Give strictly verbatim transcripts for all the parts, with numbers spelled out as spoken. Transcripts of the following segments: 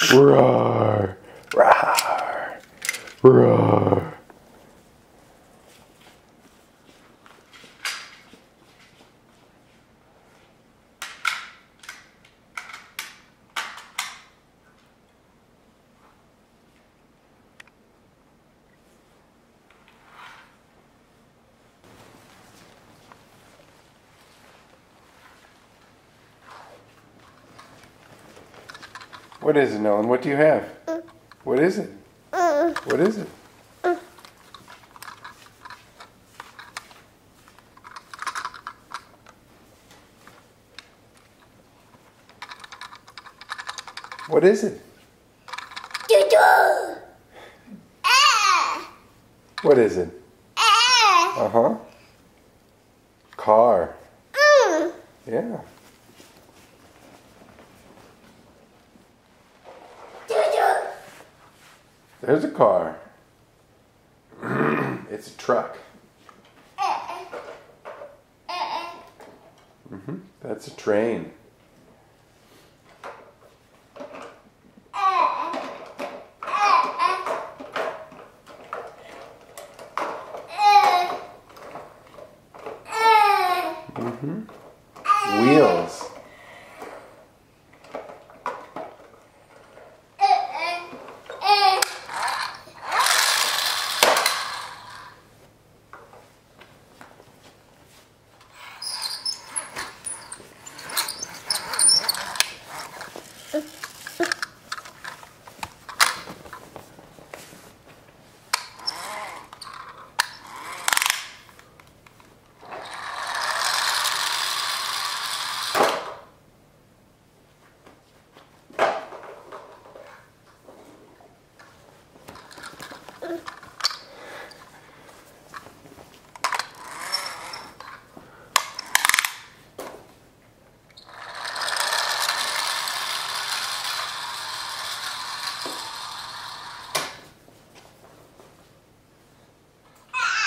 Roar! Roar! Roar! What is it, Nolan? What do you have? Uh, What is it? uh, What is it? uh. What is it? Doo-doo. Ah. What is it? Ah. Uh-huh. Car. Mm. Yeah. Doo-doo. There's a car. It's a truck. Ah. Ah. Mm-hmm. That's a train. Mm-hmm. Wheels.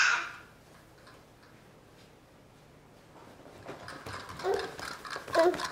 Mm.